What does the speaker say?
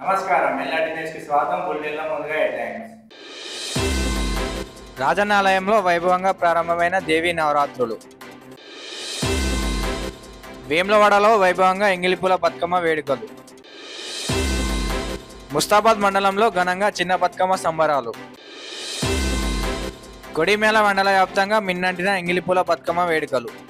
నమస్కారం, ఎల్ఆర్టీ న్యూస్కి స్వాగతం. బులెటిన్లో ముందుగా హెడ్లైన్స్. రాజన్నాలయంలో వైభవంగా ప్రారంభమైన దేవీ నవరాత్రులు. వేములవాడలో వైభవంగా ఎంగిలిపూల బతుకమ్మ వేడుకలు. ముస్తాబాద్ మండలంలో ఘనంగా చిన్న బతుకమ్మ సంబరాలు. కొడిమేళ మండల వ్యాప్తంగా మిన్నంటిన ఎంగిలిపూల బతుకమ్మ వేడుకలు.